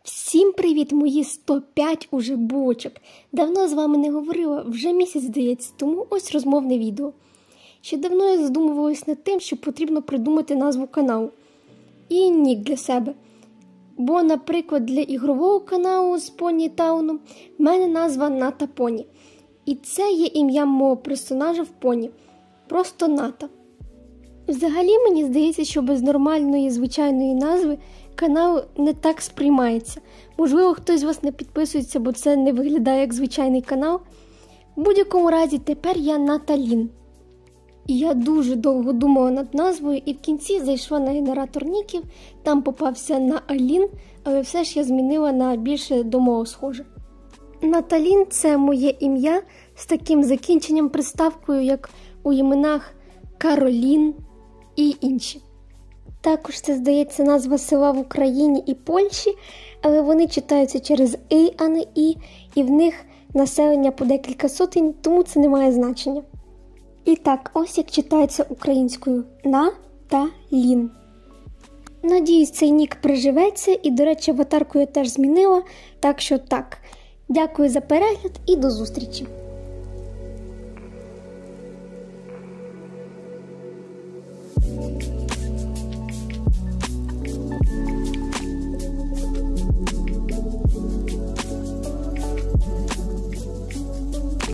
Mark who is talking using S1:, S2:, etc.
S1: Всім привіт, мої 105 уже бочок. Давно з вами не говорила, вже місяць здається, тому ось розмовне відео. Ще давно я задумувалась над тим, що потрібно придумати назву каналу. І нік для себе. Бо, наприклад, для ігрового каналу з Поні Тауном в мене назва Ната Поні. І це є ім'я мого персонажа в Поні. Просто Ната. Взагалі, мені здається, що без нормальної, звичайної назви канал не так сприймається. Можливо, хтось з вас не підписується, бо це не виглядає як звичайний канал. В будь-якому разі, тепер я Наталін. І я дуже довго думала над назвою і в кінці зайшла на генератор ніків, там попався на Алін, але все ж я змінила на більше до мого схоже. Наталін – це моє ім'я з таким закінченням приставкою, як у іменах Каролін і інші. Також це, здається, назва села в Україні і Польщі, але вони читаються через «и», а не «і», і в них населення по декілька сотень, тому це не має значення. І так, ось як читається українською Наталін. Надіюсь, цей нік приживеться, і, до речі, аватарку я теж змінила, так що так. Дякую за перегляд і до зустрічі!